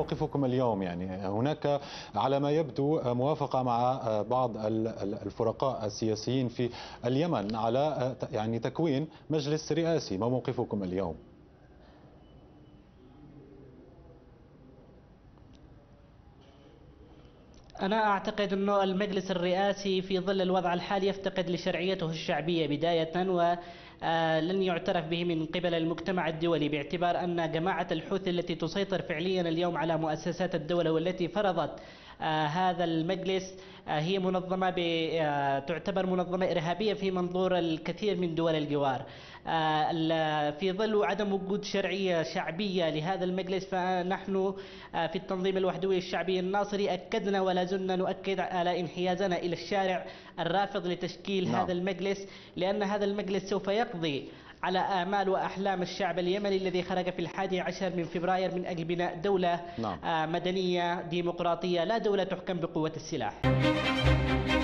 موقفكم اليوم؟ يعني هناك على ما يبدو موافقة مع بعض الفرقاء السياسيين في اليمن على يعني تكوين مجلس رئاسي، ما موقفكم اليوم؟ أنا أعتقد أنه المجلس الرئاسي في ظل الوضع الحالي يفتقد لشرعيته الشعبية بداية، ولن يعترف به من قبل المجتمع الدولي، باعتبار أن جماعة الحوثي التي تسيطر فعليا اليوم على مؤسسات الدولة والتي فرضت هذا المجلس هي منظمة تعتبر منظمة إرهابية في منظور الكثير من دول الجوار. في ظل عدم وجود شرعية شعبية لهذا المجلس، فنحن في التنظيم الوحدوي الشعبي الناصري أكدنا ولا زلنا نؤكد على انحيازنا إلى الشارع الرافض لتشكيل هذا المجلس، لأن هذا المجلس سوف يقضي على آمال وأحلام الشعب اليمني الذي خرج في 11 من فبراير من أجل بناء دولة مدنية ديمقراطية، لا دولة تحكم بقوة السلاح.